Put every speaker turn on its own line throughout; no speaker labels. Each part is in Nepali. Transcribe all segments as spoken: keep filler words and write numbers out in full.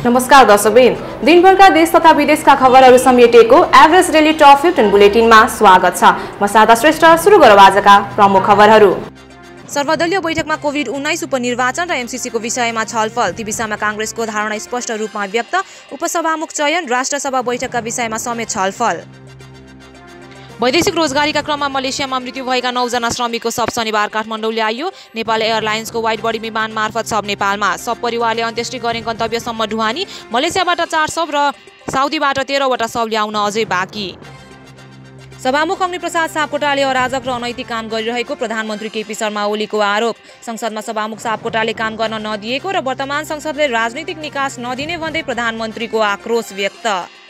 नमस्कार दर्शकबिन, दिनभरका देश तथा विदेशका खबरहरू समेटिएको एभरेस्ट डेली टप फिफ्टिन बुलेटिनमा स्वागत छ। म शारदा श्रेष्ठ। सुरु गरौँ आजका प्रमुख खबरहरू। सर्वदलीय बैठकमा कोभिड उन्नाइस उपनिर्वाचन र एमसीसीको विषयमा छलफल। ती विषयमा कांग्रेसको धारणा स्पष्ट रूपमा व्यक्त। उपसभामुख चयन, राष्ट्रसभा बैठकका विषयमा समेत छलफल। वैदेशिक रोजगारीका क्रममा मलेसियामा मृत्यु भएका नौजना श्रमिकको शव शनिबार काठमाडौँ ल्याइयो। नेपाल एयरलाइन्सको वाइड बडी विमान मार्फत शव नेपालमा। सब परिवारले अन्त्येष्टि गर्ने गन्तव्यसम्म ढुवानी। मलेसियाबाट चार शव र साउदीबाट तेह्रवटा शव ल्याउन अझै बाँकी। सभामुख अग्निप्रसाद सापकोटाले अराजक र अनैतिक काम गरिरहेको प्रधानमन्त्री केपी शर्मा ओलीको आरोप। संसदमा सभामुख सापकोटाले काम गर्न नदिएको र वर्तमान संसदले राजनीतिक निकास नदिने भन्दै प्रधानमन्त्रीको आक्रोश व्यक्त।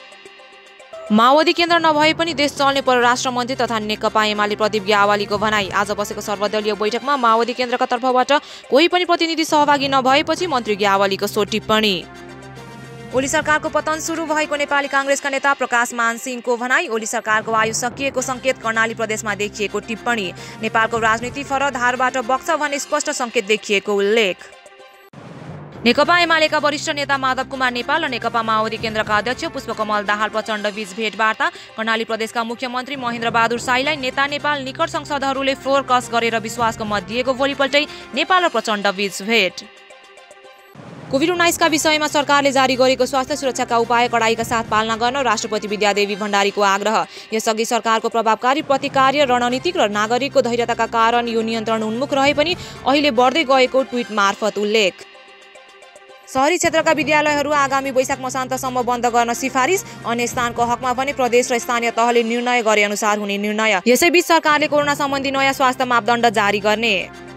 माओवादी केन्द्र नभए पनि देश चल्ने परराष्ट्र मन्त्री तथा नेकपा एमाले प्रदीप ग्यावालीको भनाई। आज बसेको सर्वदलीय बैठकमा माओवादी केन्द्रका तर्फबाट कोही पनि प्रतिनिधि सहभागी नभएपछि मन्त्री ग्यावालीको सो टिप्पणी। ओली सरकारको पतन सुरु भएको नेपाली कांग्रेसका नेता प्रकाश मानसिंहको भनाई। ओली सरकारको आयु सकिएको संकेत कर्णाली प्रदेशमा देखिएको टिप्पणी। नेपालको राजनीति फर धारबाट बग्छ भन्ने स्पष्ट संकेत देखिएको उल्लेख। नेकपा एमालेका वरिष्ठ नेता माधव कुमार नेपाल र नेकपा माओवादी केन्द्रका अध्यक्ष पुष्पकमल दाहाल प्रचण्ड बीच भेटवार्ता। कर्णाली प्रदेशका मुख्यमन्त्री महेन्द्र बहादुर साईलाई नेता नेपाल निकट संसदहरूले फ्लोर कस गरेर विश्वासको मत दिएको भोलिपल्टै नेपाल र प्रचण्ड बीच भेट। कोभिड उन्नाइस का विषयमा सरकारले जारी गरेको स्वास्थ्य सुरक्षाका उपाय कडाइका साथ पालना गर्न राष्ट्रपति विद्यादेवी भण्डारीको आग्रह। यसअघि सरकारको प्रभावकारी प्रतिकार्य रणनीतिक र नागरिकको धैर्यताका कारण यो नियन्त्रण उन्मुख रहे पनि अहिले बढ्दै गएको ट्विट मार्फत उल्लेख। शहरी क्षेत्रका विद्यालयहरू आगामी वैशाख मसान्तसम्म बन्द गर्न सिफारिस। अन्य स्थानको हकमा भने प्रदेश र स्थानीय तहले निर्णय गरे अनुसार हुने निर्णय। यसैबीच सरकारले कोरोना सम्बन्धी नयाँ स्वास्थ्य मापदण्ड जारी गर्ने।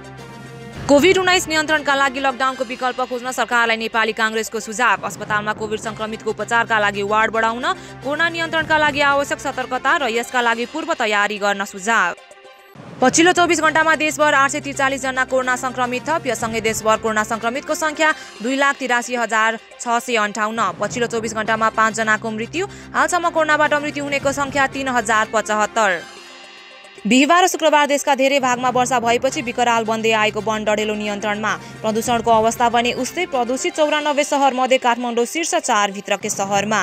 कोभिड उन्नाइस नियन्त्रणका लागि लकडाउनको विकल्प खोज्न सरकारलाई नेपाली कांग्रेसको सुझाव। अस्पतालमा कोभिड संक्रमितको उपचारका लागि वार्ड बढाउन, कोरोना नियन्त्रणका लागि आवश्यक सतर्कता र यसका लागि पूर्व तयारी गर्न सुझाव। पछिल्लो चौबिस घण्टामा देशभर आठ सय त्रिचालिस जना कोरोना संक्रमित थप। यससँगै देशभर कोरोना संक्रमितको संख्या दुई लाख तिरासी हजार छ सय अन्ठाउन्न। पछिल्लो चौबिस घण्टामा पाँच जनाको मृत्यु। हालसम्म कोरोनाबाट मृत्यु हुनेको संख्या तीन हजार पचहत्तर। बिहिबार र शुक्रबार देशका धेरै भागमा वर्षा भएपछि विकराल बन्दै आएको वन डढेलो नियन्त्रणमा। प्रदूषणको अवस्था भने उस्तै। प्रदूषित चौरानब्बे सहर मध्ये काठमाडौँ शीर्ष चार भित्रकै सहरमा।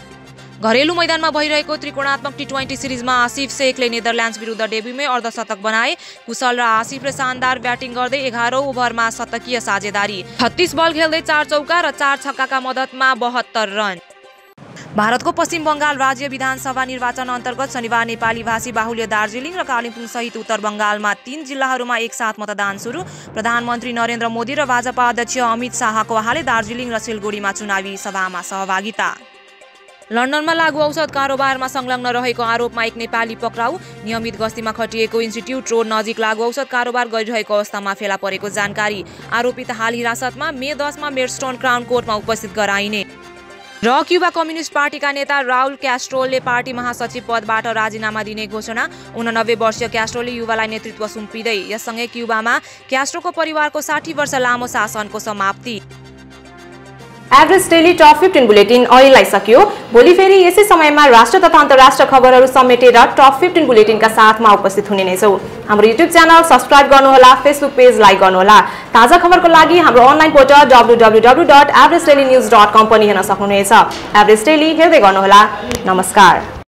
घरेलु मैदानमा भइरहेको त्रिकोणात्मक टी ट्वेन्टी सिरिजमा आसिफ शेखले नेदरल्यान्ड्स विरुद्ध डेब्युमै अर्धशतक बनाए। कुशल र आसिफले शानदार ब्याटिङ गर्दै एघारौं ओभरमा शतकीय साझेदारी। छत्तीस बल खेल्दै चार चौका र चार छक्काका मद्दतमा बहत्तर रन। भारतको पश्चिम बंगाल राज्य विधानसभा निर्वाचन अन्तर्गत शनिबार नेपाली भाषी बाहुल्य दार्जिलिङ र कालिम्पोङ सहित उत्तर बंगालमा तीन जिल्लाहरूमा एकसाथ मतदान सुरु। प्रधानमन्त्री नरेन्द्र मोदी र भाजपा अध्यक्ष अमित शाहको हालै दार्जिलिङ र सिलगढीमा चुनावी सभामा सहभागिता। लन्डनमा लागू औषध कारोबारमा संलग्न रहेको आरोपमा एक नेपाली पक्राउ। नियमित गस्तीमा खटिएको इन्स्टिट्युट रोड नजिक लागू औषध कारोबार गरिरहेको अवस्थामा फेला परेको जानकारी। आरोपित हाल हिरासतमा। मे दसमा मेडस्टोन क्राउन कोर्टमा उपस्थित गराइने। र क्युबा कम्युनिस्ट पार्टीका नेता राउल क्यास्ट्रोले पार्टी महासचिव पदबाट राजीनामा दिने घोषणा। उनानब्बे वर्षीय क्यास्ट्रोले युवालाई नेतृत्व सुम्पिँदै। यससँगै क्युबामा क्यास्ट्रोको परिवारको साठी वर्ष लामो शासनको समाप्ति। Everest daily top fifteen bulletin अहिलेलाई सकियो। भोलि फेरि यसै समयमा राष्ट्र तथा अन्तर्राष्ट्रिय खबरहरू समेटेर टप फिफ्टिन बुलेटिनका साथमा उपस्थित हुने नै छौँ। हाम्रो युट्युब च्यानल सब्स्क्राइब गर्नुहोला, फेसबुक पेज लाइक गर्नुहोला। ताजा खबरको लागि हाम्रो online portal W W W dot Everest daily news dot com पनि हेर्न सक्नुहुनेछ। एभरेस्ट डेली हेर्दै गर्नुहोला। नमस्कार।